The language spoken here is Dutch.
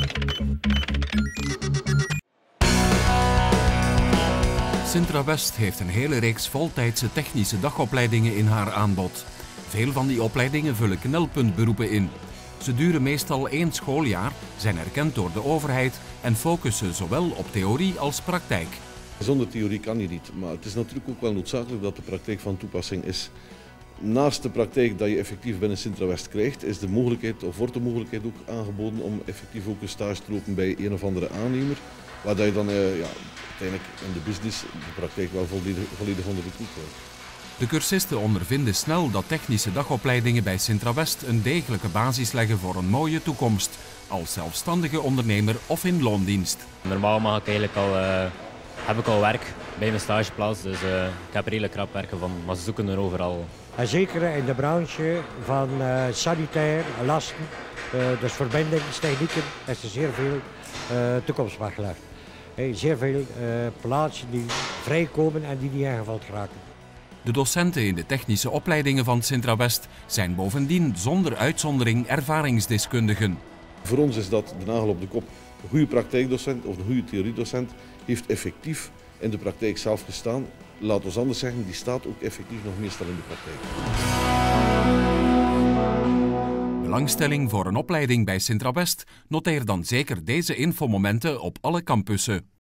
Sintra-West heeft een hele reeks voltijdse technische dagopleidingen in haar aanbod. Veel van die opleidingen vullen knelpuntberoepen in. Ze duren meestal 1 schooljaar, zijn erkend door de overheid en focussen zowel op theorie als praktijk. Zonder theorie kan je niet, maar het is natuurlijk ook wel noodzakelijk dat de praktijk van toepassing is. Naast de praktijk dat je effectief binnen Sintra-West krijgt, is de mogelijkheid, of wordt de mogelijkheid ook aangeboden om effectief ook een stage te lopen bij een of andere aannemer, waar dat je dan uiteindelijk in de business de praktijk wel volledig onder de knie krijgt. De cursisten ondervinden snel dat technische dagopleidingen bij Sintra-West een degelijke basis leggen voor een mooie toekomst, als zelfstandige ondernemer of in loondienst. Normaal heb ik al werk bij mijn stageplaats, dus ik heb redelijk krap werken van, maar ze zoeken er overal. En zeker in de branche van sanitair, lasten, dus verbindingstechnieken, is er zeer veel toekomst weggelegd. Zeer veel plaatsen die vrijkomen en die niet ingevuld geraken. De docenten in de technische opleidingen van Sintra-West zijn bovendien zonder uitzondering ervaringsdeskundigen. Voor ons is dat de nagel op de kop. Een goede praktijkdocent of een goede theoriedocent heeft effectief in de praktijk zelf gestaan. Laat ons anders zeggen, die staat ook effectief nog meestal in de praktijk. Belangstelling voor een opleiding bij Sintra-West? Noteer dan zeker deze infomomenten op alle campussen.